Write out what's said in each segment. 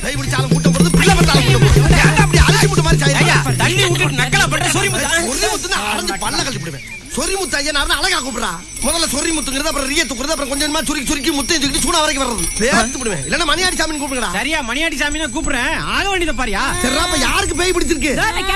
கை பிடிச்சாலும் கூட்டம் போறது பிள்ளை பட்டாலும் கூட்டம் போறது அப்படி அரிசி முட்டை மாதிரி சாயியா தண்ணி ஊத்திட்டு நக்கலா பண்ற சொரிமுத்து அரைஞ்சு பல்ல கழட்டி விடுவேன் சொரிமுத்து ஐயா நான் அழகா கூப்பிடுறா முதல்ல சொரிமுத்துங்கிறது அப்புறம் ரிய துக்குறது அப்புறம் கொஞ்சமா சுருக்கி முத்தையும் தூக்கிட்டு சூடா வரைக்கும் வர்றது வேர்த்து விடுவேன் இல்லன்னா மணியாடி சாமின்னு கூப்பிடுங்கடா சரியா மணியாடி சாமினா கூப்பிடுறேன் ஆக வேண்டியத பாரியா சரிடா அப்ப யாருக்கு பேய் பிடிச்சிருக்கு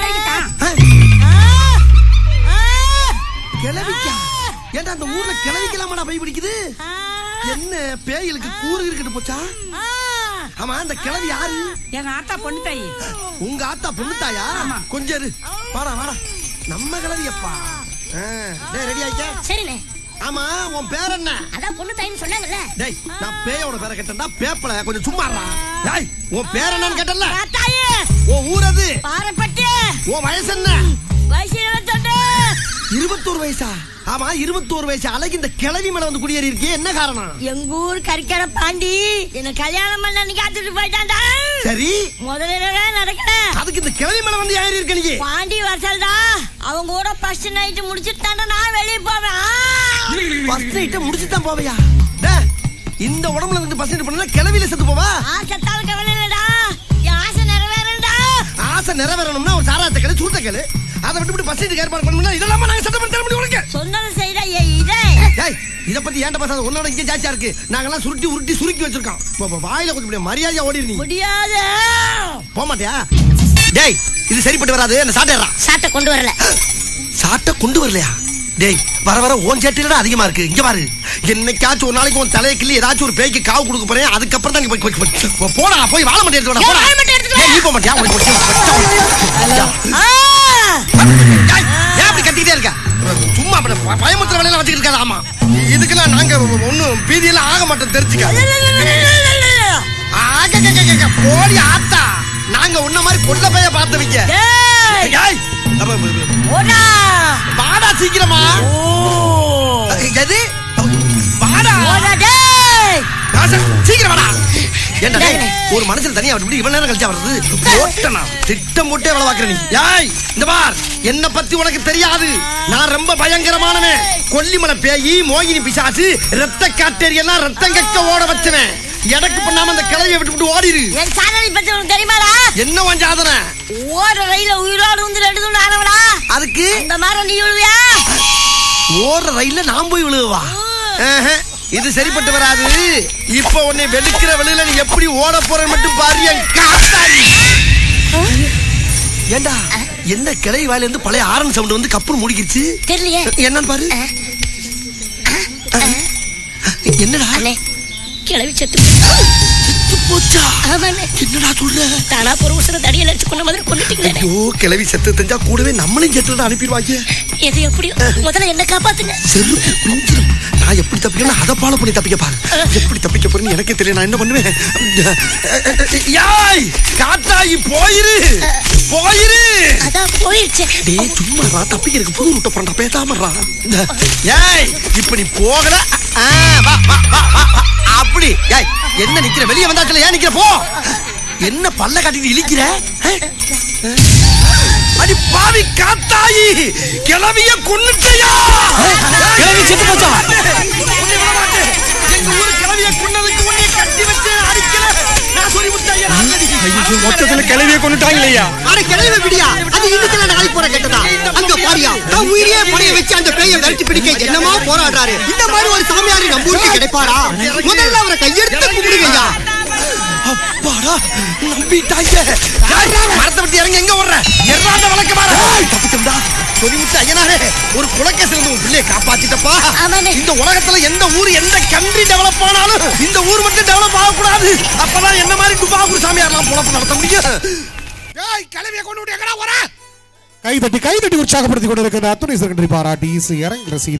கிளவிக்கா ஏன்டா அந்த ஊர்ல கிளவிக்கலாமாடா பேய் பிடிக்குது என்ன பேய்களுக்கு கூறு இருக்குது போச்சா ஆமா அந்த கிளவி யாரு எங்க ஆத்தா பொண்ணு தாயி உங்க ஆத்தா பொண்ணு தாயா கொஞ்சம் இரு வாடா வாடா நம்ம கிளவியப்பா ரெடி ஆயிக்க சரிண்ணே ஆமா உன் பேர் என்ன அதான் பொண்ணு தாயின்னு சொன்னாங்கல்ல டேய் நான் பேயோட பேரை கேட்டேன்டா பேப்பல கொஞ்சம் சும்மா இருடா டேய் உன் பேர் என்னன்னு கேட்டல்ல தாயே உன் ஊர் அது பாரப்பட்டு உன் வயசு என்ன வயசு 21 வயசா ஆமா 21 வயசு அழகு இந்த கிளவி மேல வந்து குடியேறி இருக்கே என்ன காரணம் எங்க ஊர் கரிக்கடை பாண்டி என்ன கல்யாணம் பண்ண நீ காத்துட்டு போயிட்டான்டா சரி முதல்ல நடக்கல அதுக்கு இந்த கிளவி மேல வந்து ஏறி இருக்க நீ பாண்டி வரசல்டா அவங்க கூட ஃபர்ஸ்ட் நைட் முடிச்சிட்டான்டா நான் வெளிய போவேன் ஃபர்ஸ்ட் நைட் முடிச்சிட்டு தான் போவையா டேய் இந்த உடம்புல இருந்து ஃபர்ஸ்ட் நைட் பண்ணா கிளவில செத்து போவா செத்தாலும் கவலை இல்லடா என் ஆசை நிறைவேறண்டா ஆசை நிறைவேறணும்னா ஒரு சாராத்த கேளு சூட்ட கேளு அத விட்டு ஃபர்ஸ்ட் நைட் ஏற்பாடு பண்ணனும்னா இதெல்லாம் நாங்க செட் பண்ணி தர முடியும் உனக்கு சொன்னத செய்டா இதே டேய் இத பத்தி ஏன்டா பேசாத உன்னோட இங்க ஜாஸ்தியா இருக்கு நாங்கலாம் உருட்டி சுருக்கி வச்சிருக்கோம் வாயில கொஞ்சம் மரியாதையா ஓடிரு நீ முடியாது போக மாட்டியா டேய் இது சரிப்பட்டு வராது என்ன சாட்டேறா சாட்டை கொண்டு வரல சாட்டை கொண்டு வரலையா டேய் வர வர ஓன் சேட்டில அதிகமா இருக்கு இங்க பாரு என்னைக்காச்சும் ஒரு நாளைக்கு உன் தலைய கிள்ளி ஏதாச்சும் ஒரு பேய்க்கு காவு கொடுக்க போறேன் அதுக்கப்புறம் தான் நீ போடா போய் வாழ மாட்டே எடுத்து போடா நீ போக மாட்டியா ஏன் அப்படி கத்திட்டே இருக்க சும்மா பயமுத்திர வேலையில வச்சுக்கிட்டு இருக்காது ஆமா இதுக்கெல்லாம் நாங்க ஒன்னும் பீதியெல்லாம் ஆக மாட்டோம் தெரிஞ்சுக்க போடி ஆத்தா நாங்க உன்ன மாதிரி கொள்ள பைய பார்த்தவங்க வாடா சீக்கிரமா எது வாடா சீக்கிரம் வாடா என்ன ஒரு மனுஷன் தனியா விட்டு இவ்வளவு நேரம் கழிச்சா வருது போட்டனா திட்டம் போட்டே வேலை பாக்குற நீ யாய் இந்த பார் என்ன பத்தி உனக்கு தெரியாது நான் ரொம்ப பயங்கரமானவன் கொல்லிமலை பேயி மோகினி பிசாசு ரத்த காட்டேரி எல்லாம் ரத்தம் கக்க ஓட வச்சவன் எனக்கு பண்ணாம அந்த கிளையை விட்டு ஓடிரு என் சாதனை பத்தி உனக்கு தெரியுமாடா என்ன உன் சாதனை ஓர ரயில உயிரோடு வந்து 2 துண்டு ஆனவடா அதுக்கு இந்த மாதிரி நீ விழுவியா ஓர ரயில நான் போய் விழுவா இது சரிப்பட்டு வராது இப்ப உன்னை வெளுக்கிற வெளியில நீ எப்படி ஓட போற மட்டும் பாரு ஏண்டா என்ன கிளை வாயில இருந்து பழைய ஆரன் சவுண்ட் வந்து கப்புன்னு முடிக்கிச்சு தெரியலையே என்னன்னு பாரு என்னடா கிளவி செத்து போச்சா ஆமாண்ணே என்னடா சொல்ற தானா பொறுசன தடியில அடிச்சு கொண்ட மாதிரி கொண்டுட்டீங்களே ஐயோ கிளவி செத்து தெரிஞ்சா கூடவே நம்மளையும் செத்துட்டு அனுப்பிடுவாங்க எது எப்படி முதல்ல என்ன காப்பாத்துங்க செருப்பு குஞ்சிரும் நான் எப்படி தப்பிக்கணும் அதை ஃபாலோ பண்ணி தப்பிக்க பாரு எப்படி தப்பிக்க போறேன்னு எனக்கே தெரியல நான் என்ன பண்ணுவேன் யாய் காத்தாயி போயிரு அதான் போயிடுச்சு டேய் சும்மா தப்பிக்கிறதுக்கு புது ரூட்ட போறா பேசாமறா ஏய் இப்ப நீ போகல வா வா வா வா அப்படி ஏய் என்ன நிக்கிற வெளிய வந்தாச்சல ஏன் நிக்கிற போ என்ன பல்ல காட்டிட்டு இழிக்கிற அடி பாவி காத்தாயி கிளவிய கொன்னுட்டயா கிளவி செத்து போச்சா எங்க ஊர் கிளவிய கொன்னதுக்கு உன்னை கட்டி வச்சு அடிக்கல நான் சொல்லி விட்டேன் ஐயோ மொத்தத்துல கிளவிய கொன்னுட்டாங்கலையா அட கிளவி விடியா அது இன்னைக்கு நாளைக்கு போற கேட்டதா அங்க பாரியா நான் உயிரே படைய வச்சு அந்த பேயை விரட்டி பிடிக்க என்னமா போராடுறாரு இந்த மாதிரி ஒரு சாமியார் நம்ம ஊருக்கு கிடைப்பாரா முதல்ல அவரை கையெடுத்து கும்பிடுங்கய்யா அப்பாடா நம்பிட்டாங்க மரத்தை விட்டு இறங்கி எங்க ஓடுற எறாத வழக்க மாற தப்பிச்சோம்டா சொல்லிவிட்டு ஐயனாரே ஒரு குலக்கேசில இருந்து உன் பிள்ளையை காப்பாத்திட்டப்பா இந்த உலகத்துல எந்த ஊர் எந்த கண்ட்ரி டெவலப் ஆனாலும் இந்த ஊர் மட்டும் டெவலப் ஆகக்கூடாது அப்பதான் என்ன மாதிரி டுபாகூர் சாமியார்லாம் பொழப்பு நடத்த முடியும் கிளவியை கொண்டு விட்டு எங்கடா வர கை தட்டி உற்சாகப்படுத்திக் கொண்டிருக்கிற அத்துணை செகண்டரி பாராட்டி இறங்குற